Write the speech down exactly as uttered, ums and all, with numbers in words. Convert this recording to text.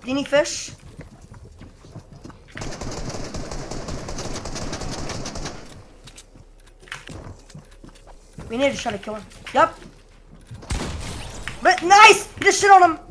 Any fish? We need to try to kill him. Yep. But nice! He just shit on him.